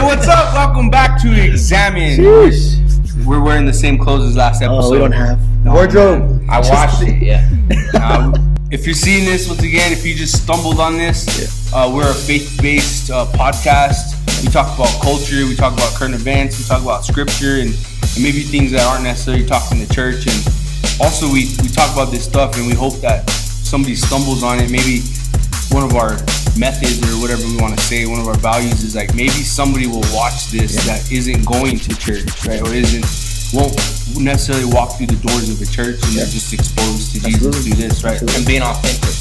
what's up? Welcome back to Ig'zamen. We're wearing the same clothes as last episode. Oh, we don't have wardrobe. I watched it, yeah. If you're seeing this, once again, if you just stumbled on this, we're a faith-based podcast. We talk about culture, we talk about current events, we talk about scripture, and maybe things that aren't necessarily talked in the church. And also, we talk about this stuff, and we hope that somebody stumbles on it. Maybe one of our methods or whatever we want to say, one of our values is like maybe somebody will watch this that isn't going to church, right? Or won't necessarily walk through the doors of a church and they're just exposed to Jesus through this, right? And being authentic.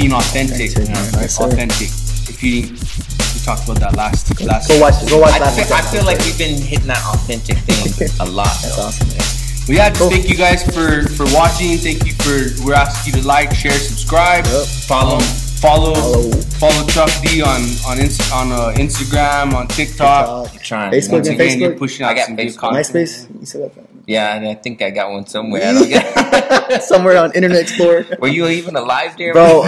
Right? Authentic. If we talked about that last. Go watch I feel like we've been hitting that authentic thing a lot. That's awesome, man. Well, yeah, just thank you guys for watching. Thank you we're asking you to like, share, subscribe, follow Chuck D on Instagram, on TikTok. Facebook and Facebook. You're pushing out some good content. MySpace. You said that. Yeah, and I think I got one somewhere. I don't get somewhere on Internet Explorer. Were you even alive there, bro?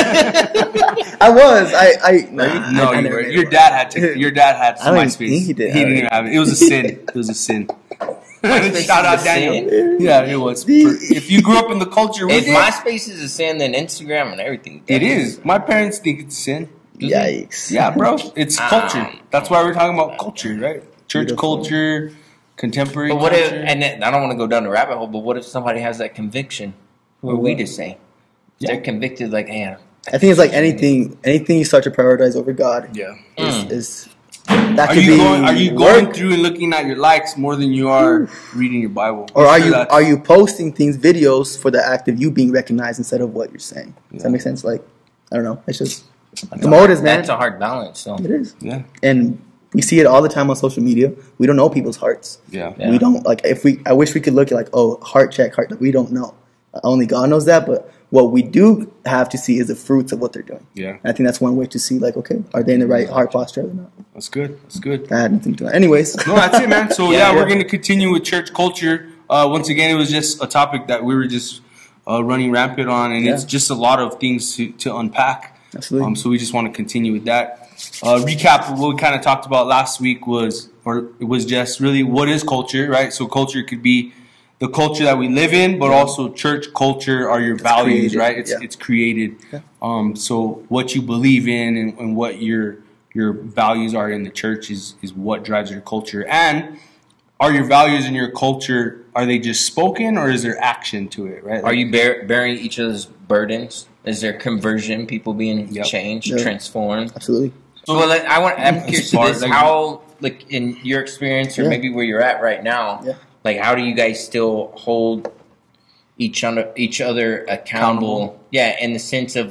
I was. No, you were. Your dad had MySpace. Think he did. He didn't even have it. It was a sin. It was a sin. Shout out Daniel. Sin? Yeah, it was. If you grew up in the culture, if MySpace is a sin, then Instagram and everything. It is. My parents think it's a sin. Yikes. Yeah, bro. It's culture. That's why we're talking about culture, right? Church culture, contemporary culture. But what if, and then, I don't want to go down the rabbit hole, but what if somebody has that conviction? Who are we to say? They're convicted like, hey, I think it's like anything you start to prioritize over God. Yeah. Is that are you going through and looking at your likes more than you are reading your Bible? Or are you posting videos for the act of you being recognized instead of what you're saying? Does that make sense? Like, I don't know. It's just the motives, man. That's a hard balance. So. It is. Yeah. And we see it all the time on social media. We don't know people's hearts. Yeah. We don't I wish we could look at heart check. We don't know. Only God knows that, but what we do have to see is the fruits of what they're doing. Yeah. And I think that's one way to see, are they in the right heart posture or not? That's good. That's good. I had nothing to do. Anyways. No, that's it, man. So, we're going to continue with church culture. Once again, it was just a topic that we were just running rampant on, and it's just a lot of things to unpack. Absolutely. So we just want to continue with that. Recap of what we kind of talked about last week was just really what is culture, right? So culture could be the culture that we live in, but also church culture are your values, right? It's created. Yeah. So what you believe in and what your values are in the church is what drives your culture. And are your values in your culture, are they just spoken or is there action to it, right? Are you bearing each other's burdens? Is there conversion, people being changed, transformed? Absolutely. So I'm curious to this, how, in your experience or maybe where you're at right now, how do you guys still hold each other accountable? Yeah, in the sense of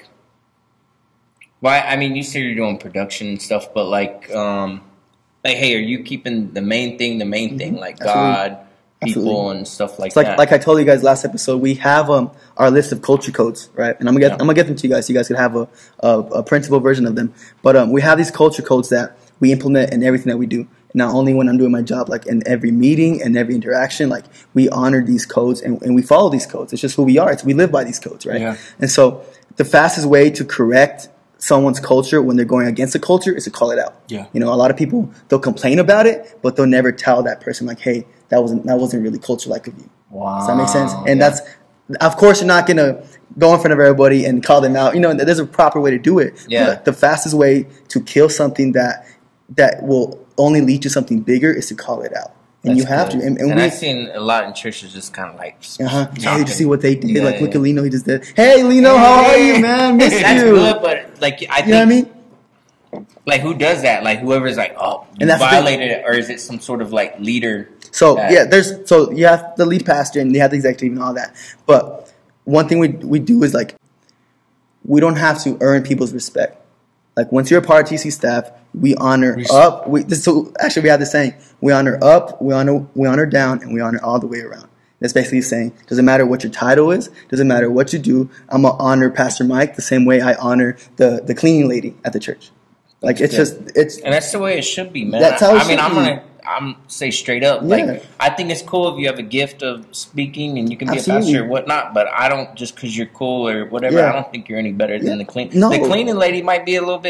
you say you're doing production and stuff, but hey, are you keeping the main thing, God, people, and stuff like that? Like I told you guys last episode, we have our list of culture codes, right? And I'm gonna get them to you guys. So you guys can have a printable version of them. But we have these culture codes that we implement in everything that we do. Not only when I'm doing my job, in every meeting and every interaction, we honor these codes and we follow these codes. It's just who we are. We live by these codes, right? Yeah. And so the fastest way to correct someone's culture when they're going against a culture is to call it out. Yeah. A lot of people, they'll complain about it, but they'll never tell that person hey, that wasn't really culture-like of you. Wow. Does that make sense? And that's, of course, you're not gonna go in front of everybody and call them out. There's a proper way to do it. Yeah. But the fastest way to kill something that will only lead to something bigger is to call it out. And that's you have to. And I've seen a lot in churches just kind of hey, to see what they did. Look at Lino, he just did. Hey, Lino, how are you, man? Missed that's you. Good, but I think, you know what I mean? Who does that? Whoever's you violated it, or is it some sort of leader? So you have the lead pastor and you have the executive and all that. But one thing we do is we don't have to earn people's respect. Once you're a part of TC staff, we honor up. We have this saying: we honor up, we honor down, and we honor all the way around. That's basically saying, doesn't matter what your title is, doesn't matter what you do. I'm gonna honor Pastor Mike the same way I honor the cleaning lady at the church. And that's the way it should be, man. That's how it should be. I'm say straight up. I think it's cool if you have a gift of speaking and you can be a pastor or whatnot, but I don't just because you're cool or whatever. I don't think you're any better than the cleaning. No. The cleaning lady might be a little bit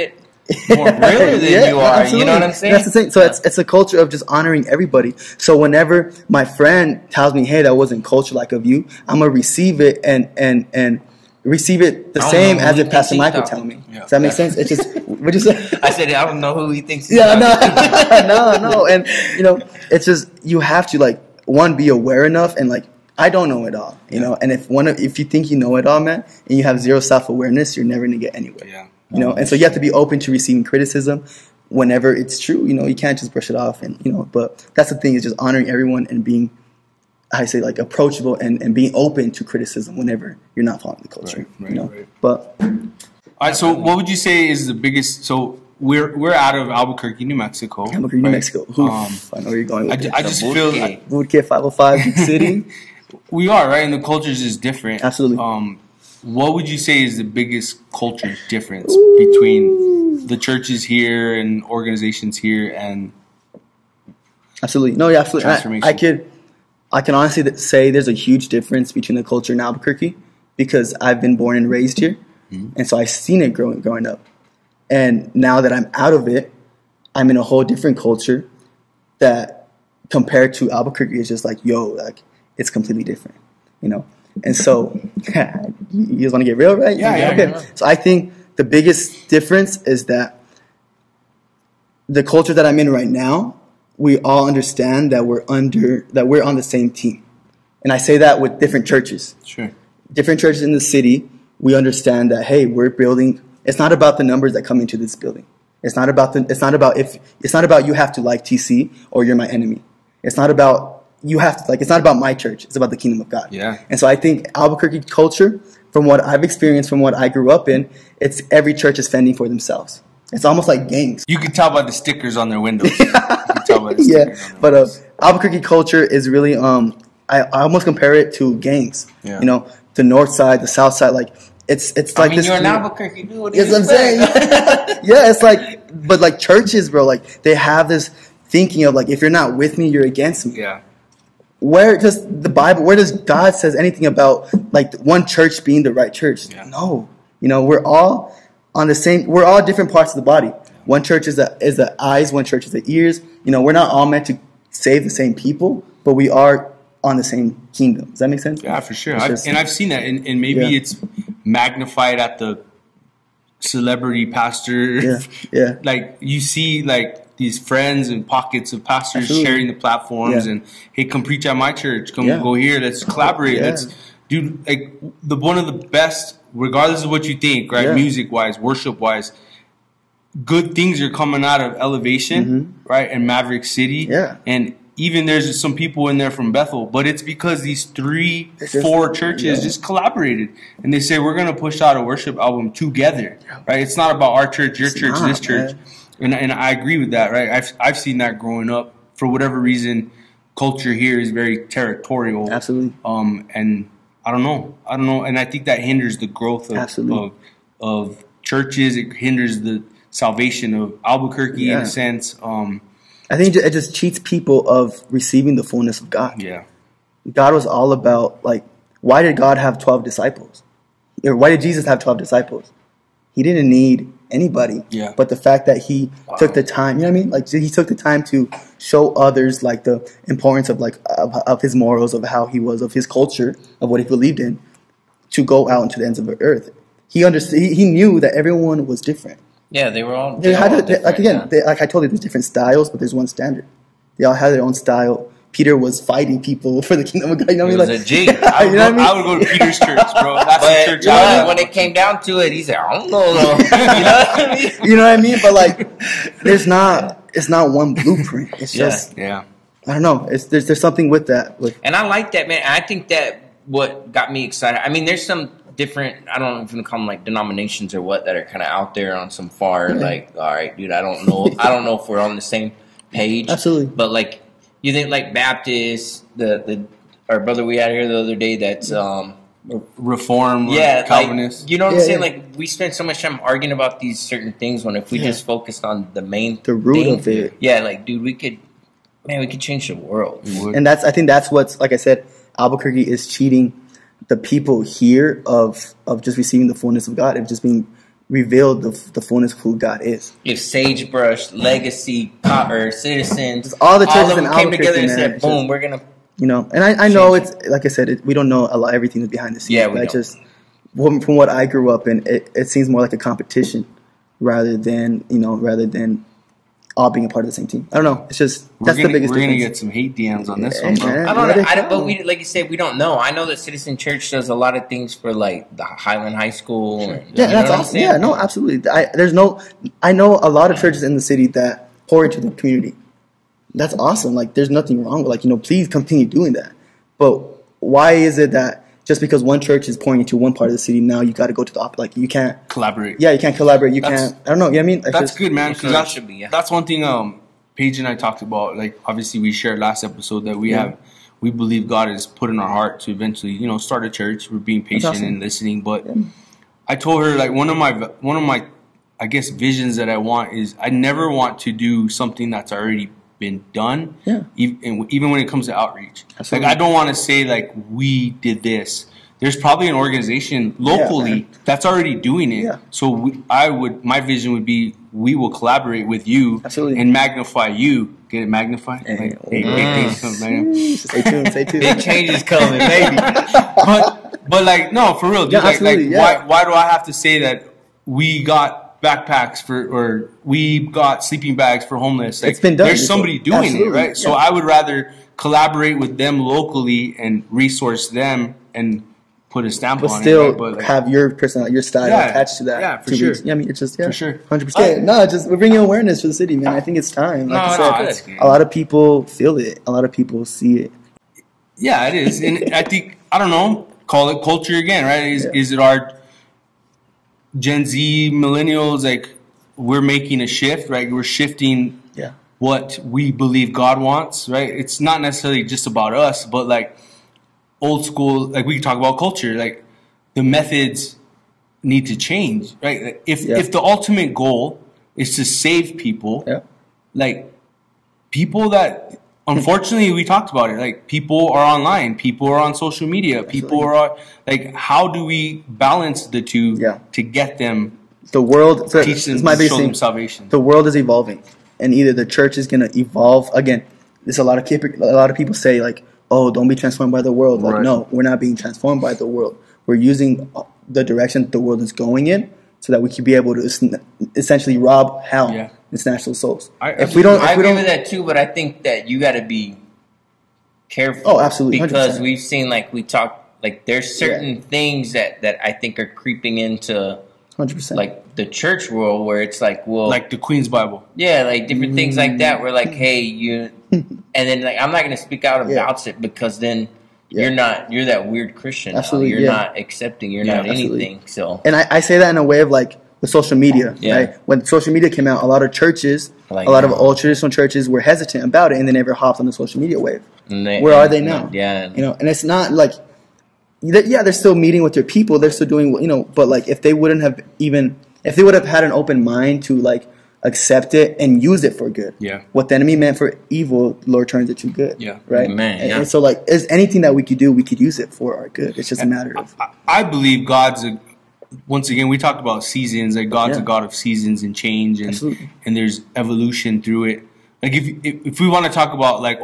more realer than you are. Absolutely. You know what I'm saying? That's the thing. So it's a culture of just honoring everybody. So whenever my friend tells me, "Hey, that wasn't culture like of you," I'm gonna receive it and receive it the same as if Pastor Mike would tell me. Yeah. Does that make sense? It's just what you say. I said I don't know who he thinks. Yeah, no, and it's just you have to like one be aware enough and like I don't know it all, you know. And if you think you know it all, man, and you have zero self-awareness, you're never gonna get anywhere. Yeah. And so you have to be open to receiving criticism whenever it's true. You can't just brush it off, and But that's the thing is just honoring everyone and being, I say, like approachable and being open to criticism whenever you're not following the culture. Right. But all right. So what would you say is the biggest? So we're out of Albuquerque, New Mexico. Albuquerque, New Mexico. I know where you're going. I just feel like Albuquerque 505 big city. We are right, and the culture is just different. Absolutely. What would you say is the biggest culture difference between the churches here and organizations here and? Absolutely. No, yeah, absolutely. I can honestly say there's a huge difference between the culture in Albuquerque because I've been born and raised here, and so I've seen it growing up. And now that I'm out of it, I'm in a whole different culture that compared to Albuquerque is just like, it's completely different, And so, you guys want to get real, right? Yeah. Okay. Yeah. So I think the biggest difference is that the culture that I'm in right now, we all understand that we're on the same team. And I say that with different churches. Sure. Different churches in the city, we understand that, hey, we're building. It's not about the numbers that come into this building. It's not about you have to like TC or you're my enemy. It's not about it's not about my church. It's about the kingdom of God. Yeah. And so I think Albuquerque culture, from what I've experienced, from what I grew up in, it's every church is fending for themselves. It's almost like gangs. You can tell by the stickers on their windows. Albuquerque culture is really, I almost compare it to gangs. Yeah. The north side, the south side, like it's like this. You're in Albuquerque, dude. What do you what I'm saying? Yeah, it's like, but like churches, bro, like they have this thinking of like, if you're not with me, you're against me. Yeah. Where does the Bible, where does God says anything about like one church being the right church? Yeah. No. We're all on the same, we're all different parts of the body. One church is the eyes, one church is the ears. We're not all meant to save the same people, but we are on the same kingdom. Does that make sense? Yeah, for sure. I've seen that. And maybe it's magnified at the celebrity pastor. Yeah. Like you see like these friends and pockets of pastors sharing the platforms and, hey, come preach at my church. Come go here. Let's collaborate. Yeah. Let's do like one of the best, regardless of what you think, right? Yeah. Music wise, worship wise, good things are coming out of Elevation, right? And Maverick City. Yeah. And even there's some people in there from Bethel, but it's because these 4 churches just collaborated and they say, we're going to push out a worship album together, right? It's not about our church, your church, this church. And I agree with that, right? I've seen that growing up. For whatever reason, culture here is very territorial. Absolutely. And I don't know. And I think that hinders the growth of churches. It hinders the salvation of Albuquerque in a sense. I think it just cheats people of receiving the fullness of God. Yeah. God was all about, like, why did God have 12 disciples? Or why did Jesus have 12 disciples? He didn't need anybody. Yeah. But the fact that he took the time, you know what I mean? Like, he took the time to show others, like, the importance of, like, of his morals, of how he was, of his culture, of what he believed in, to go out into the ends of the earth. He understood. He knew that everyone was different. Yeah, they were all. Like I told you, there's different styles, but there's one standard. They all had their own style. Peter was fighting people for the kingdom of God. You know what I mean? A G. I would go to Peter's church, bro. That's the church. When it came down to it, he said, "I don't know." You know what I mean? You know what I mean? But like, it's not one blueprint. It's just I don't know. There's something with that. And I like that, man. I think that what got me excited. I mean, there's some different, I don't know if you can call them like denominations or what, that are kind of out there on some far like, all right, dude, I don't know if we're on the same page. Absolutely. But like, you think like Baptist, our brother we had here the other day, that's Reform, Calvinist. Like, you know what I'm saying? Like, we spend so much time arguing about these certain things when if we just focused on the root of it. Yeah, like, dude, we could change the world. And I think that's what's, like I said, Albuquerque is cheating the people here of just receiving the fullness of God, of just being revealed the fullness of who God is. If Sagebrush, Legacy, or Citizens, all the churches all of them in came Albuquerque, together and man, said, "Boom, we're gonna." You know, and I know it's like I said, we don't know a lot everything that's behind the scenes. Yeah, we but don't. Just from what I grew up in, it seems more like a competition rather than all being a part of the same team. I don't know. It's just that's the biggest. We're gonna get some hate DMs on this one, bro. I don't know. But we, like you said, we don't know. I know that Citizen Church does a lot of things for like the Highland High School. And, that's awesome. Yeah, no, absolutely. I know a lot of churches in the city that pour into the community. That's awesome. Like, there's nothing wrong with please continue doing that. But why is it that just because one church is pouring into one part of the city, now you got to go to the opposite? Like, you can't collaborate. Yeah, you can't collaborate. Can't. I don't know. You know what I mean? That's good, man. Because that's one thing. Paige and I talked about. Like, obviously, we shared last episode that we believe God has put in our heart to eventually, start a church. We're being patient and listening. But I told her, like, one of my, I guess, visions that I want is I never want to do something that's already been done. Yeah. Even when it comes to outreach. Absolutely. Like, I don't want to say like we did this. There's probably an organization locally that's already doing it. Yeah. So my vision would be we will collaborate with you and magnify you. Get it magnified? Hey, big things coming. Stay tuned. Big changes coming, maybe. but like, no, for real, dude. Why do I have to say that we got backpacks or we got sleeping bags for homeless? Like, it's been done. There's somebody doing it, right? Yeah. So I would rather collaborate with them locally and resource them and put a stamp on it. But have your personality, your style attached to that. Yeah, for sure. Yeah, I mean, it's just for sure, 100%. No, just we're bringing awareness for the city, man. I think it's time. Like I said, a lot of people feel it. A lot of people see it. Yeah, it is, and I think I don't know. Call it culture again, right? Is it our Gen Z millennials? Like, we're making a shift, right? We're shifting what we believe God wants, right? It's not necessarily just about us, but like old school, like we talk about culture, like the methods need to change, right? If the ultimate goal is to save people, like people that, unfortunately, we talked about it, like people are online, people are on social media, people are like, how do we balance the two to get them? The world, teach them, show them salvation. The world is evolving, and either the church is going to evolve again. There's a lot of people say like, "Oh, don't be transformed by the world." Like, no, we're not being transformed by the world. We're using the direction the world is going in, so that we can be able to essentially rob hell and snatch those souls. I agree with that too, but I think that you got to be careful. Oh, absolutely, 100%. Because we've seen, like we talked, like there's certain things that I think are creeping into 100%. Like the church world, where it's like, well, like the Queen's Bible, like different things like that. Where like, hey, you, and then like I'm not going to speak out about it because then you're that weird Christian. Absolutely, you're not accepting. You're not anything. So, and I say that in a way of like the social media. Right? When social media came out, a lot of churches, a lot of old traditional churches were hesitant about it, and they never hopped on the social media wave. Where are they now? Yeah, and it's not like. They're still meeting with their people. They're still doing, but like if they would have had an open mind to like accept it and use it for good. Yeah. What the enemy meant for evil, the Lord turns it to good. Yeah. Right. Amen. And so like, is anything that we could do, we could use it for our good. It's just a matter of. I believe once again, we talked about seasons. Like God's a God of seasons and change, and there's evolution through it. Like if we want to talk about like,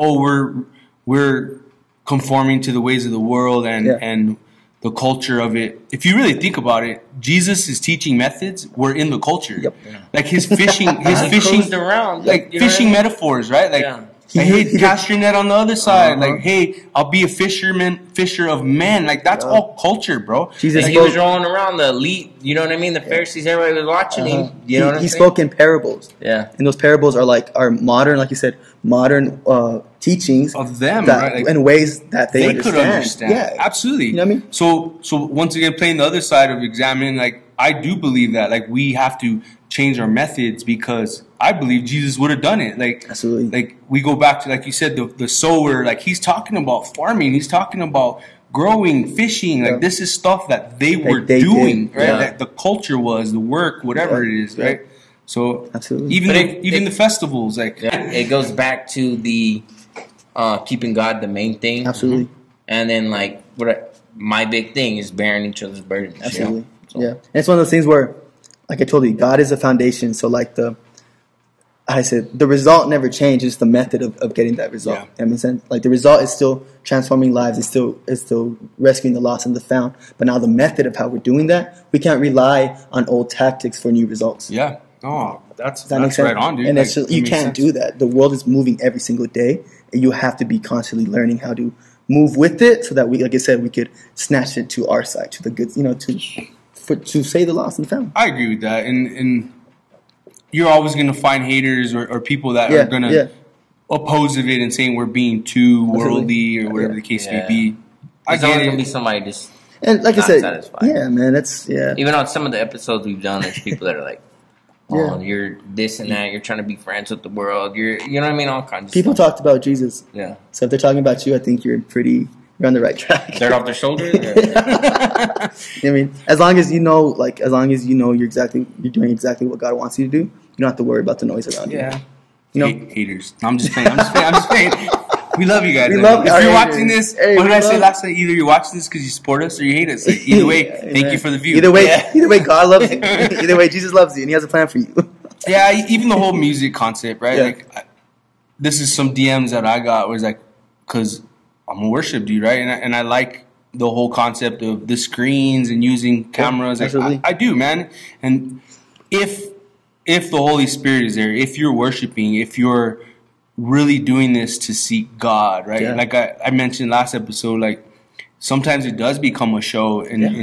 we're conforming to the ways of the world and the culture of it. If you really think about it, Jesus' teaching methods were in the culture. Yep. Like his fishing around, like fishing metaphors, right? Like, hey, cast your net on the other side. Like, hey, I'll be a fisher of men. Like, that's all culture, bro. Jesus, he was rolling around the elite. You know what I mean? The Pharisees, everybody was watching him. You know what I'm saying? He spoke in parables. Yeah, and those parables are modern, like you said, modern teachings of them, right? Like, in ways that they could understand. Yeah, absolutely. You know what I mean? So once again, playing the other side of Ig'zamen, like I do believe that like we have to change our methods because I believe Jesus would have done it. Like, absolutely. Like we go back to, like you said, the sower. Like he's talking about farming. He's talking about growing, fishing. Like this is stuff that they were doing, right? That the culture was, the work, whatever it is, right? So absolutely. Even the festivals, like it goes back to the keeping God the main thing. Absolutely. And then like my big thing is bearing each other's burdens. Absolutely. So. Yeah. And it's one of those things where like I told you, God is a foundation. So like I said, the result never changes. The method of getting that result. Yeah. That makes sense. Like the result is still transforming lives. It's still rescuing the lost and the found. But now the method of how we're doing that, we can't rely on old tactics for new results. Yeah. Oh, that's right on, dude. And like, you can't do that. The world is moving every single day, and you have to be constantly learning how to move with it, so that we, like I said, we could snatch it to our side, to the good, to save the lost and the found. I agree with that, and you're always going to find haters or people that are going to oppose of it and saying we're being too worldly or whatever the case may be. There's always going to be somebody just and like I said, satisfied. Yeah, man, even on some of the episodes we've done, there's people that are like, oh, you're this and that. You're trying to be friends with the world. You know what I mean? All kinds of people stuff. Talked about Jesus. Yeah. So if they're talking about you, I think you're on the right track. Dirt off their shoulders. I mean, as long as you know you're doing exactly what God wants you to do, you don't have to worry about the noise around you. Yeah. Haters. No, I'm just playing. We love you guys. If you're watching this, what did I say last night? Either you're watching this because you support us or you hate us. Like, either way, thank you for the view. Either way, God loves you. Either way, Jesus loves you and He has a plan for you. Yeah, even the whole music concept, right? Yeah. Like, this is some DMs that I got where it's like, because I'm a worship dude, right? And I like the whole concept of the screens and using cameras. Like, I do, man. And if the Holy Spirit is there, if you're worshiping, if you're really doing this to seek God, right? Yeah. Like I mentioned last episode, like sometimes it does become a show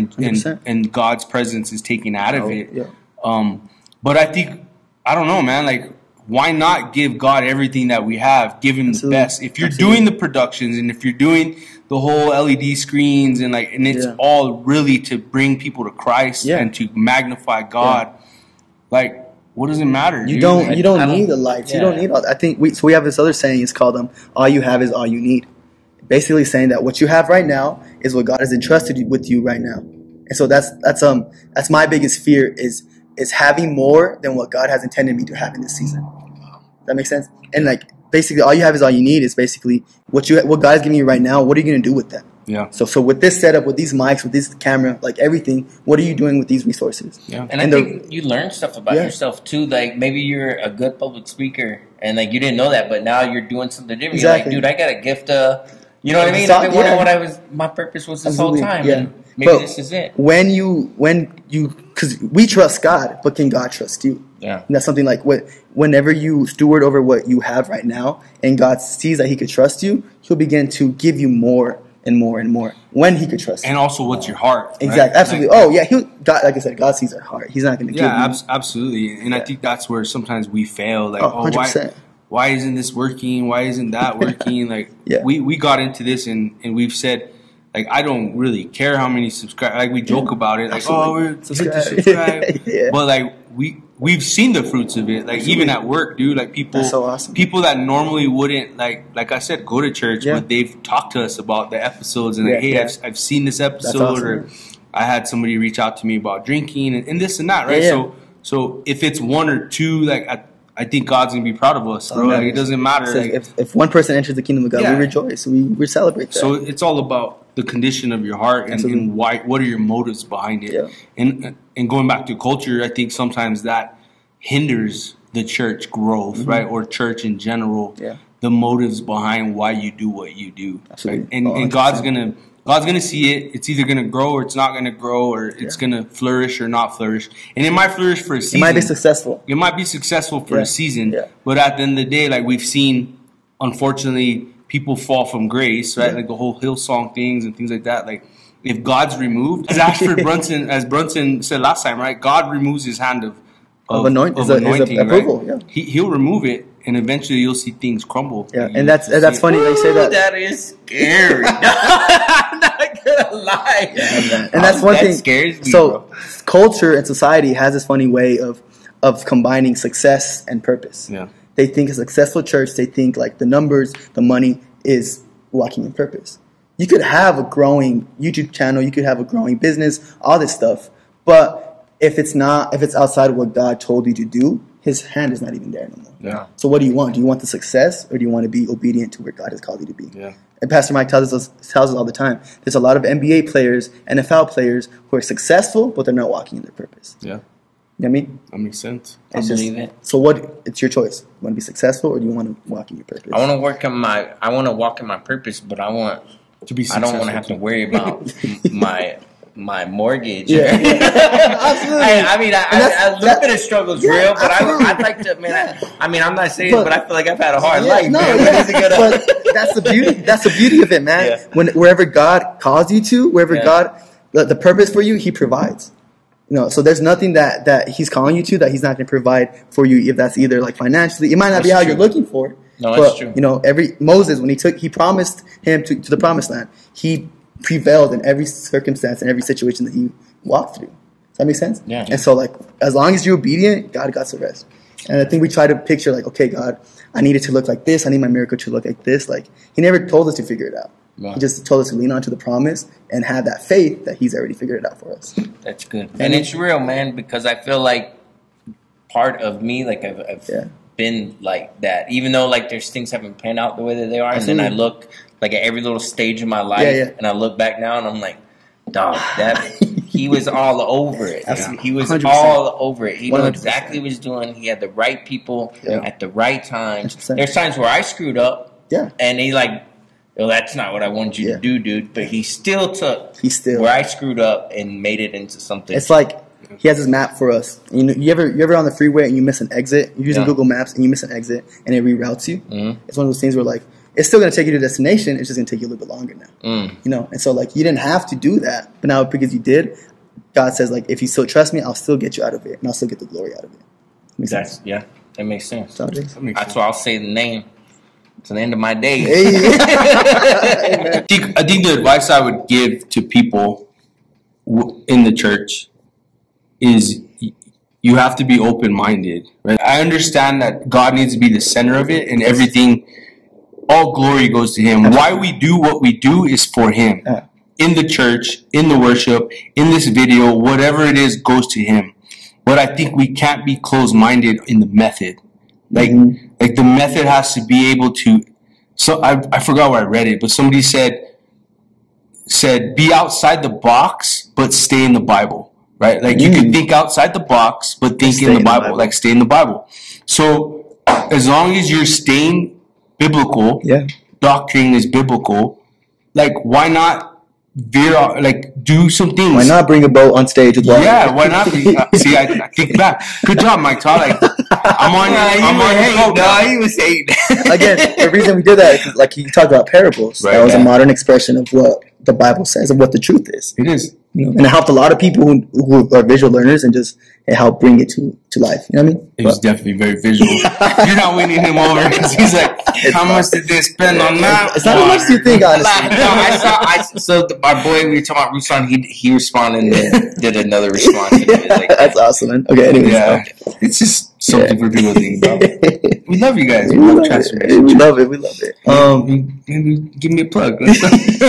and God's presence is taken out of it. Yeah. But I think, I don't know, man, like why not give God everything that we have? Give Him the best. If you're doing the productions and if you're doing the whole LED screens and it's all really to bring people to Christ and to magnify God, like what does it matter? You don't need the lights. You don't need all that. I think we have this other saying. It's called all you have is all you need. Basically saying that what you have right now is what God has entrusted with you right now. And so that's my biggest fear is having more than what God has intended me to have in this season. That makes sense? And like basically all you have is all you need is basically what God is giving you right now. What are you going to do with that? Yeah. So with this setup, with these mics, with this camera, like everything, what are you doing with these resources? Yeah. And I think you learn stuff about yourself too. Like maybe you're a good public speaker and like you didn't know that, but now you're doing something different. Exactly. You're like, dude, I got a gift. You know what I mean? I've been wondering what my purpose was this whole time. Yeah. And maybe this is it. When you, because we trust God, but can God trust you? Yeah. And that's something like whenever you steward over what you have right now and God sees that He could trust you, He'll begin to give you more and more and more when He could trust you. And also what's your heart. Exactly. Right? Absolutely. God, like I said, God sees our heart. He's not going to give you. Absolutely. And I think that's where sometimes we fail. Like, 100%. Why isn't this working? Why isn't that working? Like, we got into this and we've said, like, I don't really care how many subscribers. Like, we joke about it. Like, we're subscribe. But, like, we've seen the fruits of it. Like, even at work, dude. Like, people That's so awesome. People that normally wouldn't, like I said, go to church, but they've talked to us about the episodes. And, like, hey, I've seen this episode. Awesome. Or I had somebody reach out to me about drinking and this and that, right? Yeah. So if it's one or two, like, I think God's going to be proud of us, bro. Like, it doesn't matter. So like, if one person enters the kingdom of God, we rejoice. We celebrate that. So it's all about the condition of your heart and why. What are your motives behind it? Yeah. And going back to culture, I think sometimes that hinders the church growth, right? Or church in general. Yeah. The motives behind why you do what you do. Absolutely. Right? And God's gonna see it. It's either gonna grow or it's not gonna grow, or it's gonna flourish or not flourish. And it might flourish for a season. It might be successful. It might be successful for a season. Yeah. But at the end of the day, like we've seen, unfortunately, people fall from grace, right? Like the whole Hillsong things and things like that. Like if God's removed, as Brunson said last time, right? God removes His hand of anointing, approval. Right? Yeah. He'll remove it. And eventually you'll see things crumble. Yeah, and that's funny they say that. That is scary. I'm not gonna lie. Yeah, and that's one thing. That scares me. So culture and society has this funny way of combining success and purpose. Yeah. They think a successful church, they think like the numbers, the money is walking in purpose. You could have a growing YouTube channel, you could have a growing business, all this stuff, but if it's outside of what God told you to do, His hand is not even there anymore. Yeah. So what do you want? Do you want the success, or do you want to be obedient to where God has called you to be? Yeah. And Pastor Mike tells us all the time, there's a lot of NBA players, NFL players who are successful, but they're not walking in their purpose. Yeah. You know what I mean? That makes sense. I believe it. So it's your choice. You want to be successful, or do you want to walk in your purpose? I want to walk in my purpose, but I want to be successful. I don't want to have to worry about my mortgage. Yeah. Absolutely. I mean, a little bit of struggle is real, but I'd like to, man. I mean, I'm not saying, but I feel like I've had a hard life. No, man. But that's the beauty. That's the beauty of it, man. Yeah. Wherever God calls you to, God, the purpose for you, He provides. So there's nothing that He's calling you to that He's not going to provide for you. If that's either like financially, it might not be how you're looking for it. No, that's true. Moses, when he promised him to the promised land, he prevailed in every circumstance and every situation that he walked through. Does that make sense? Yeah. And so, as long as you're obedient, God got the rest. And I think we try to picture, okay, God, I need it to look like this. I need my miracle to look like this. He never told us to figure it out. Wow. He just told us to lean on to the promise and have that faith that He's already figured it out for us. That's good. And it's real, man, because I feel like part of me, I've been like that. Even though, there's things haven't panned out the way that they are. Absolutely. And then I look at every little stage of my life, and I look back now and I'm like, dog, he was all over it. He was 100%. All over it. He knew exactly what he was doing. He had the right people at the right time. 100%. There's times where I screwed up, and he well, that's not what I wanted you to do, dude. But he still took where I screwed up and made it into something. It's like He has his map for us. You ever on the freeway and you miss an exit? You're using Google Maps and you miss an exit and it reroutes you. Mm-hmm. It's one of those things where it's still going to take you to the destination. It's just going to take you a little bit longer now. And so you didn't have to do that, but now because you did, God says if you still trust me, I'll still get you out of it and I'll still get the glory out of it. Makes sense? Yeah, that makes sense. That's why I'll say the name. To the end of my days. I think the advice I would give to people in the church is you have to be open-minded. Right? I understand that God needs to be the center of it and everything, all glory goes to Him. Why we do what we do is for Him. In the church, in the worship, in this video, whatever it is goes to Him. But I think we can't be closed-minded in the method. The method has to be able to. So I forgot where I read it, but somebody said be outside the box, but stay in the Bible, right? You can think outside the box, but think in the Bible. Stay in the Bible. So as long as you're staying biblical, doctrine is biblical. Why not? Do some things. Why not bring a boat on stage with water? Yeah, why not? See, I kick back. Good job, Mike Todd. I'm on your boat. No, he was hating. Again, the reason we did that is you talked about parables. Right, that was a modern expression of what the Bible says and what the truth is. It is. And it helped a lot of people who are visual learners and just it helped bring it to life. You know what I mean? He was definitely very visual. You're not winning him over because he's how much did they spend on that? It's not as much as you think, honestly. So our boy, we were talking about Ruslan, he responded and did another response. That's awesome, man. Okay, anyways. Yeah. It's just something for people to think about. We love you guys. We love transformation. We love it. Maybe give me a plug. No,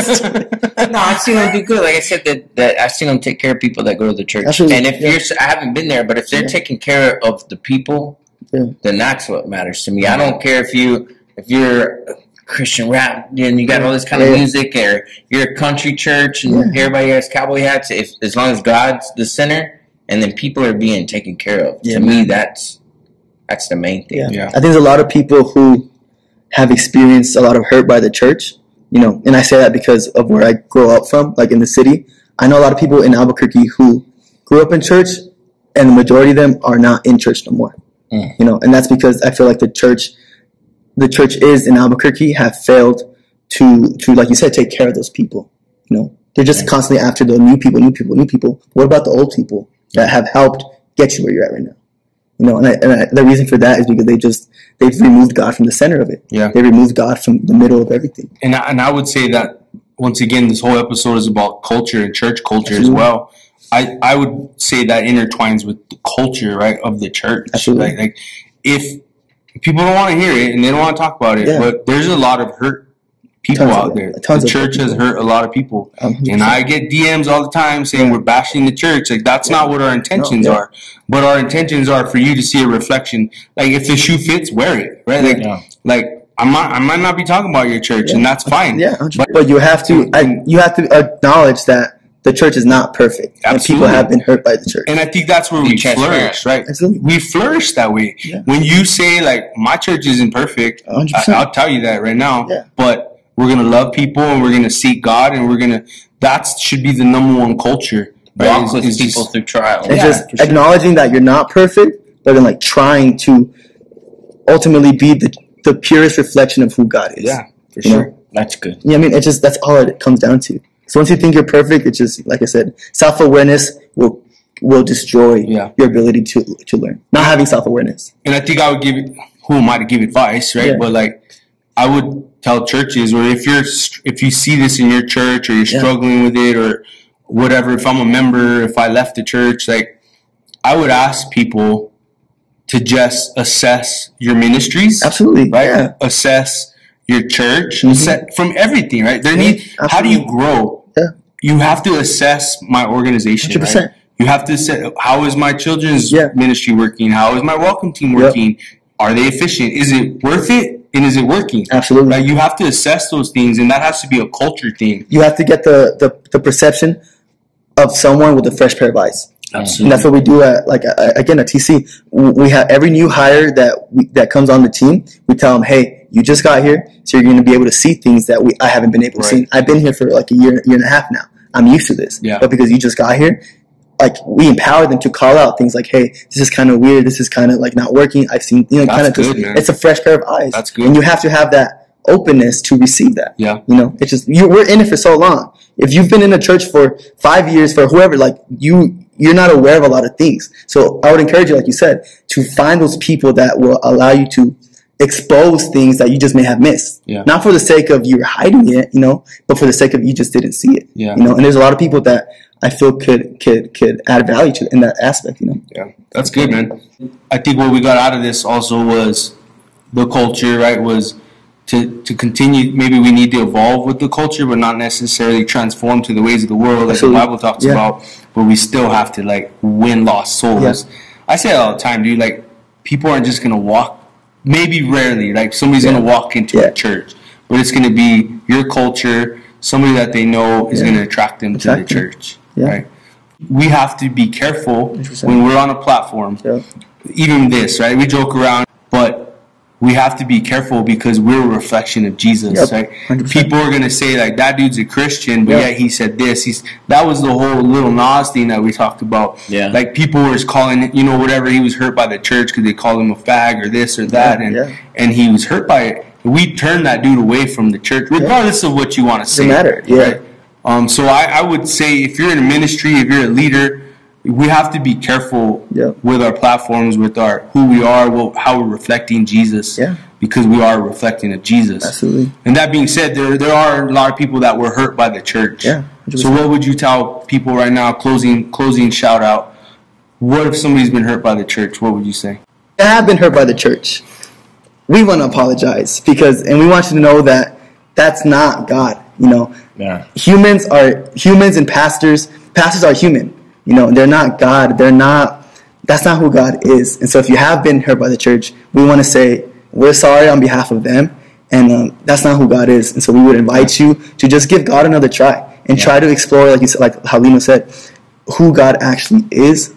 I've seen him do good. Like I said, that I've seen him take care of people that go to the church. Absolutely. And if I haven't been there, but if they're taking care of the people, then that's what matters to me. I don't care if you're a Christian rap and you got all this kind of music, or you're a country church and everybody has cowboy hats. As long as God's the center and then people are being taken care of, to me that's the main thing. Yeah. I think there's a lot of people who have experienced a lot of hurt by the church, and I say that because of where I grew up from, in the city. I know a lot of people in Albuquerque who grew up in church, and the majority of them are not in church no more. And that's because I feel like the church is in Albuquerque have failed to like you said, take care of those people. They're just constantly after the new people. What about the old people that have helped get you where you're at right now? The reason for that is because they've removed God from the center of it. Yeah. They removed God from the middle of everything. And I would say that once again, this whole episode is about culture and church culture as well. I would say that intertwines with the culture, right, of the church. Absolutely. If people don't want to hear it and they don't want to talk about it, but there's a lot of hurt people out there. The church has hurt a lot of people. 100%. And I get DMs all the time saying we're bashing the church. That's not what our intentions are. But our intentions are for you to see a reflection. If the shoe fits, wear it, right? I might not be talking about your church, and that's fine. Yeah, but you have to acknowledge that the church is not perfect. Absolutely. And people have been hurt by the church. And I think that's where we flourish, right? Absolutely. We flourish that way. Yeah. When you say, like, my church isn't perfect, I'll tell you that right now. Yeah. But we're going to love people, and we're going to seek God, and that should be the number one culture. Right? Walk with people through trials. And just acknowledging that you're not perfect, but then, like, trying to ultimately be the purest reflection of who God is. Yeah, for sure. That's good. Yeah, I mean, that's all it comes down to. So once you think you're perfect, it's just, like I said, self-awareness will destroy your ability to learn. Not having self-awareness. And I think I would who am I to give advice, right? Yeah. But, like, I would tell churches, or if you see this in your church, or you're struggling with it, or whatever, if I'm a member, if I left the church, like, I would ask people to just assess your ministries. Absolutely. Right? Yeah. Assess your church, from everything, right? How do you grow? Yeah. You have to assess my organization. 100%. Right? You have to say, how is my children's ministry working? How is my welcome team working? Yep. Are they efficient? Is it worth it? And is it working? Absolutely. Right? You have to assess those things, and that has to be a culture thing. You have to get the perception of someone with a fresh pair of eyes. Absolutely. And that's what we do at TC. We have every new hire that comes on the team. We tell them, hey, you just got here, so you're going to be able to see things that I haven't been able to see. I've been here for like a year and a half now. I'm used to this. Yeah. But because you just got here, like, we empower them to call out things like, hey, this is kind of weird. This is kind of like not working. I've seen, kind of just, it's a fresh pair of eyes. That's good. And you have to have that openness to receive that. Yeah. It's just, we're in it for so long. If you've been in a church for 5 years, for whoever, like, you're not aware of a lot of things. So I would encourage you, like you said, to find those people that will allow you to expose things that you just may have missed. Yeah. Not for the sake of you hiding it, but for the sake of you just didn't see it. Yeah. And there's a lot of people that I feel could add value to in that aspect, Yeah. That's good, man. I think what we got out of this also was the culture, right? Was to continue, maybe we need to evolve with the culture, but not necessarily transform to the ways of the world, like the Bible talks about, but we still have to, like, win lost souls. Yeah. I say it all the time, dude, like, people aren't just going to walk, maybe rarely, like, somebody's going to walk into a church, but it's going to be your culture, somebody that they know is going to attract them to the church, right? We have to be careful when we're on a platform, even this, right? We joke around, but we have to be careful because we're a reflection of Jesus, right? 100%. People are going to say, like, that dude's a Christian, but yet he said this. That was the whole little Nas thing that we talked about. Yeah. Like, people were calling, whatever, he was hurt by the church because they called him a fag or this or that, and he was hurt by it. We turned that dude away from the church, regardless of what you want to say. Doesn't matter, right? So I would say, if you're in a ministry, if you're a leader, we have to be careful with our platforms, with who we are, how we're reflecting Jesus, because we are a reflecting of Jesus. Absolutely. And that being said, there are a lot of people that were hurt by the church. Yeah. 100%. So what would you tell people right now, closing shout out, what if somebody's been hurt by the church? What would you say? I have been hurt by the church. We want to apologize and we want you to know that that's not God, Humans and pastors are human. They're not God. That's not who God is. And so if you have been hurt by the church, we want to say, we're sorry on behalf of them. And that's not who God is. And so we would invite you to just give God another try and try to explore, like you said, like how Lino said, who God actually is.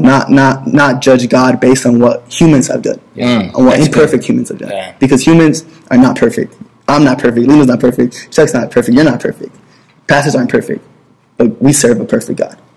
Not judge God based on what humans have done, on what imperfect humans have done. Because humans are not perfect. I'm not perfect. Lino's not perfect. Chuck's not perfect. You're not perfect. Pastors aren't perfect. But we serve a perfect God.